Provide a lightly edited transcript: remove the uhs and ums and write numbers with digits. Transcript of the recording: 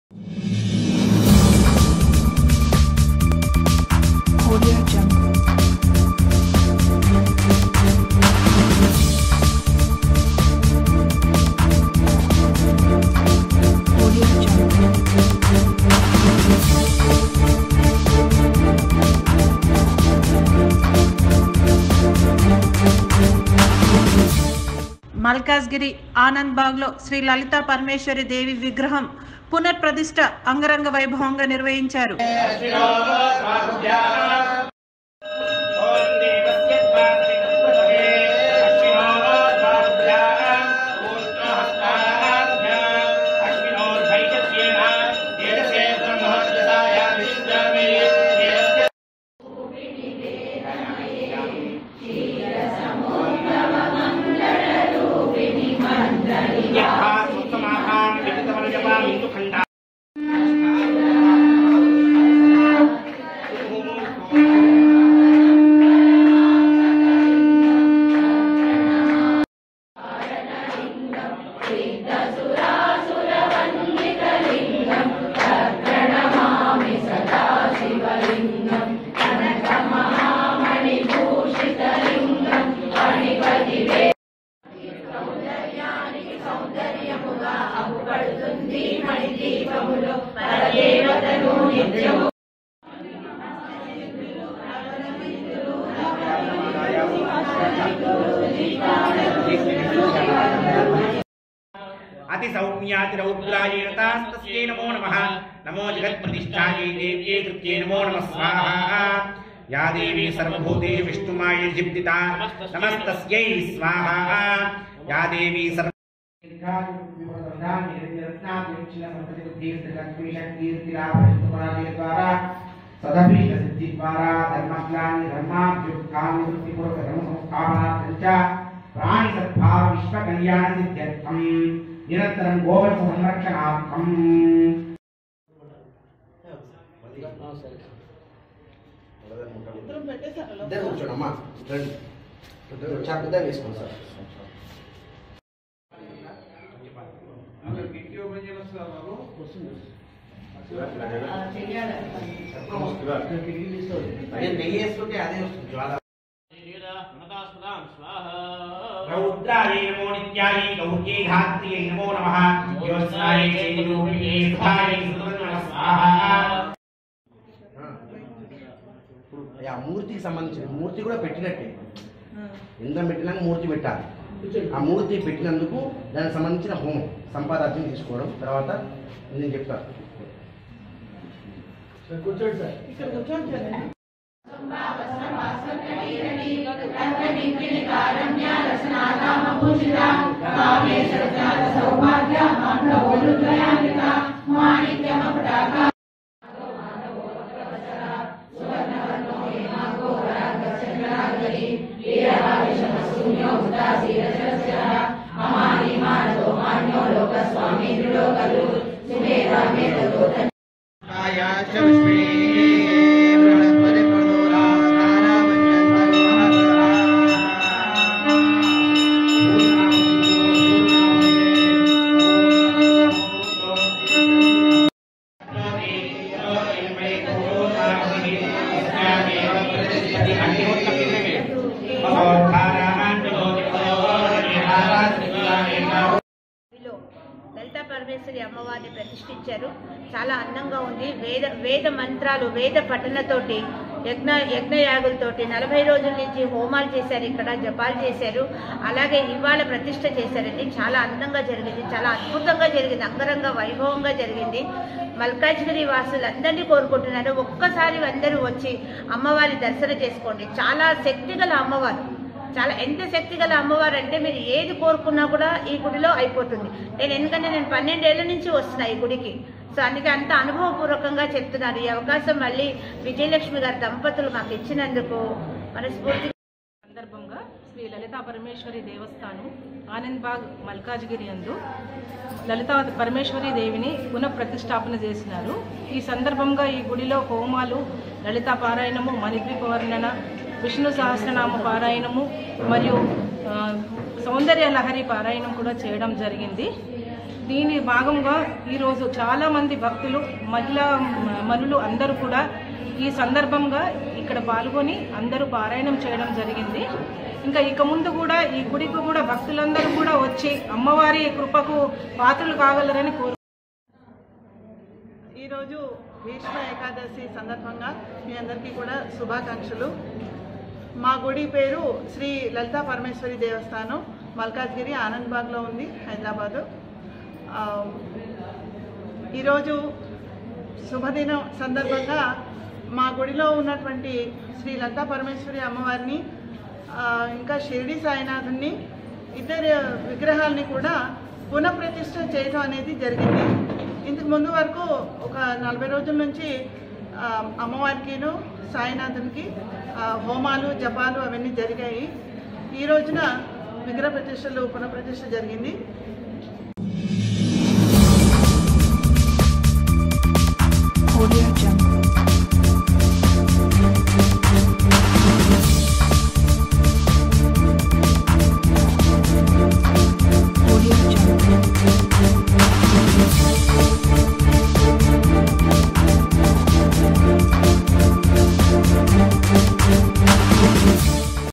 మల్కాజ్గిరి ఆనంద్ బాగ్లో శ్రీ లలితా పరమేశ్వరి దేవి విగ్రహం పునఃప్రతిష్ఠ అంగరంగ వైభవంగా నిర్వహించారు. अति सौम्यातिरौद्रायै नतास्तस्यै नमो नमः। नमो जगत्प्रतिष्ठायै देव्यै कृत्यै नमो नमः स्वाहा। या देवी सर्वभूतेषु विष्णुमायै जिब्दिता नमस्तस्यै स्वाहा। या देवी प्राणी सद्भाव विश्व कल्याण सिद्ध्यर्थम निरंतरं गोवत्स संरक्षणार्थम కూర్చోడమ్మా చాకుదా వేసుకోండి సార్. నెయ్యి వేసుకుంటే అదే వస్తుంది జ్వాల. रौद्रायै नमो नित्यायै गौर्यै धात्र्यै नमो नमः। योत्सायै चैतन्यरूपिण्यै सुधायै नमः स्वाहा। ఆ మూర్తికి సంబంధించిన మూర్తి కూడా పెట్టినట్టే, ఇంద్రం పెట్టినాక మూర్తి పెట్టాలి. ఆ మూర్తి పెట్టినందుకు దానికి సంబంధించిన హోమం సంపాదార్థం తీసుకోవడం. తర్వాత నేను చెప్తాను. కూర్చోండి సార్, ఇక్కడ కూర్చోండి సార్. లలితా పరమేశ్వరి అమ్మవారిని ప్రతిష్ఠించారు. చాలా అందంగా ఉంది. వేద మంత్రాలు, వేద పఠనతోటి, యజ్ఞయాగులతోటి 40 రోజుల నుంచి హోమాలు చేశారు, ఇక్కడ జపాలు చేశారు. అలాగే ఇవాళ ప్రతిష్ఠ చేశారండి. చాలా అందంగా జరిగింది, చాలా అద్భుతంగా జరిగింది, అంగరంగ వైభవంగా జరిగింది. మల్కాజ్గిరి వాసులందరినీ కోరుకుంటున్నారు, ఒక్కసారి అందరూ వచ్చి అమ్మవారి దర్శనం చేసుకోండి. చాలా శక్తిగల అమ్మవారు, చాలా ఎంత శక్తిగల అమ్మవారు అంటే మీరు ఏది కోరుకున్నా కూడా ఈ గుడిలో అయిపోతుంది. ఎందుకంటే నేను 12 ఏళ్ల నుంచి వస్తున్నా ఈ గుడికి. సో అందుకే అంత అనుభవపూర్వకంగా చెప్తున్నారు. ఈ అవకాశం మళ్ళీ విజయలక్ష్మి గారి దంపతులు మాకు ఇచ్చినందుకు మనస్ఫూర్తి. సందర్భంగా శ్రీ లలితా పరమేశ్వరి దేవస్థానం ఆనంద్ బాగ్ మల్కాజ్గిరి యందు లలితా పరమేశ్వరి దేవిని పునఃప్రతిష్టాపన చేసినారు. ఈ సందర్భంగా ఈ గుడిలో హోమాలు, లలితా పారాయణము, మణిద్వీప వర్ణన, విష్ణు సహస్రనామ పారాయణము మరియు సౌందర్య లహరి పారాయణం కూడా చేయడం జరిగింది. దీని భాగంగా ఈరోజు చాలామంది భక్తులు మనులు అందరూ కూడా ఈ సందర్భంగా ఇక్కడ పాల్గొని అందరూ పారాయణం చేయడం జరిగింది. ఇంకా ఇక ముందు కూడా ఈ గుడికి కూడా భక్తులందరూ కూడా వచ్చి అమ్మవారి కృపకు పాత్రలు కాగలరని కోరు. ఈరోజు భీష్మ ఏకాదశి సందర్భంగా మీ అందరికీ కూడా శుభాకాంక్షలు. మా గుడి పేరు శ్రీ లలితా పరమేశ్వరి దేవస్థానం, మల్కాజ్గిరి, ఆనంద్బాగ్లో ఉంది, హైదరాబాదు. ఈరోజు శుభదినం సందర్భంగా మా గుడిలో ఉన్నటువంటి శ్రీ లలితా పరమేశ్వరి అమ్మవారిని ఇంకా షిరిడి సాయినాథుని ఇద్దరు విగ్రహాలని కూడా పునఃప్రతిష్ఠ చేయడం అనేది జరిగింది. ఇంతకు ముందు వరకు ఒక 40 రోజుల నుంచి అమ్మవారికిను సాయినాథునికి హోమాలు జపాలు అవన్నీ జరిగాయి. ఈ రోజున విగ్రహ ప్రతిష్టలు పునఃప్రతిష్ఠ జరిగింది.